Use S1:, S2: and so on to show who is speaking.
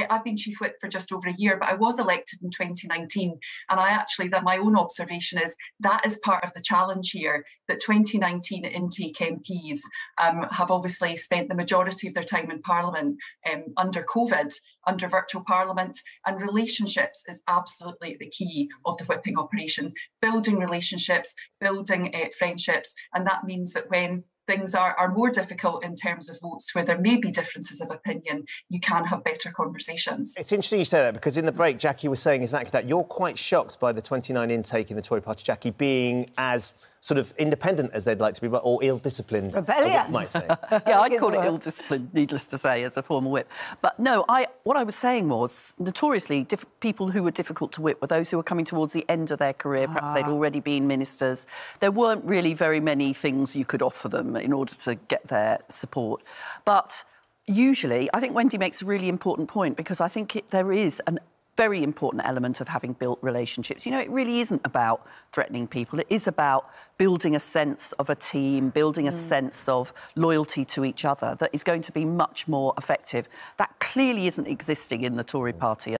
S1: I've been chief whip for just over a year, but I was elected in 2019, and that my own observation is that is part of the challenge here, that 2019 intake MPs have obviously spent the majority of their time in Parliament under COVID, under virtual Parliament, and relationships is absolutely the key of the whipping operation. Building relationships, building friendships, and that means that when things are more difficult in terms of votes, where there may be differences of opinion, you can have better conversations.
S2: It's interesting you say that, because in the break, Jackie was saying exactly that. You're quite shocked by the 29 intake in the Tory party, Jackie, being as sort of independent as they'd like to be, or ill-disciplined.
S3: Rebellious.
S2: Might say.
S4: Yeah, I'd call it ill-disciplined, needless to say, as a former whip. But no, what I was saying was, notoriously, people who were difficult to whip were those who were coming towards the end of their career. Perhaps they'd already been ministers. There weren't really very many things you could offer them in order to get their support. But usually, I think Wendy makes a really important point, because I think there is a very important element of having built relationships. You know, it really isn't about threatening people. It is about building a sense of a team, building a sense of loyalty to each other that is going to be much more effective. That clearly isn't existing in the Tory party.